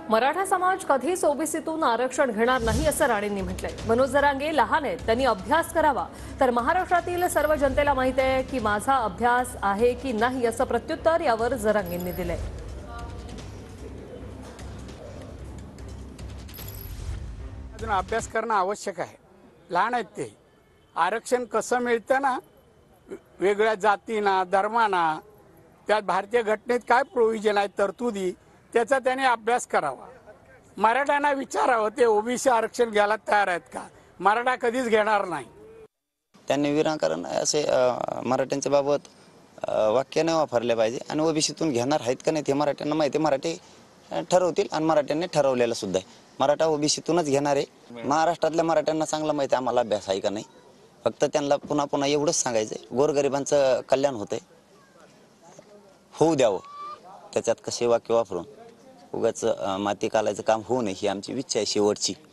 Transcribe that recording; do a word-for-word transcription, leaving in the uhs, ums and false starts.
मराठा समाज कधीच ओबीसीतून आरक्षण घेणार नाही असं राणेंनी म्हटलंय। मनोज जरांगे लहान आहेत, त्यांनी अभ्यास करावा, तर महाराष्ट्रातील सर्व जनतेला माहिती आहे की माझा अभ्यास आहे की नाही असं प्रत्युत्तर यावर जरांगेंनी दिलंय। अजून अभ्यास करणं आवश्यक आहे। लहान आहेत ते। आरक्षण कसं मिळतं ना, वेगळ्या जातीना धर्माना, त्यात भारतीय घटनेत काय प्रोव्हिजन आहे, तरतुदी, त्याचा त्याने अभ्यास करावा। मराठ्यांना विचारावं ते ओबीसी आरक्षण घ्यायला तयार आहेत का। मराठा कधीच घेणार नाही। त्यांनी विनाकारण असे मराठ्यांच्या बाबत वाक्य नाही वापरले पाहिजे आणि ओबीसीतून घेणार आहेत का नाही ते मराठ्यांना माहिती आहे। मराठी ठरवतील आणि मराठ्यांनी ठरवलेलं सुद्धा आहे। मराठा ओबीसीतूनच घेणार आहे। महाराष्ट्रातल्या मराठ्यांना चांगलं माहिती आहे आम्हाला अभ्यास आहे का नाही। फक्त त्यांना पुन्हा पुन्हा एवढंच सांगायचं, गोरगरिबांचं कल्याण होतंय, होऊ द्यावं। त्याच्यात कसे वाक्य वापरून उगाच माती कालायचं काम होऊ नये ही आमची इच्छा आहे शेवटची।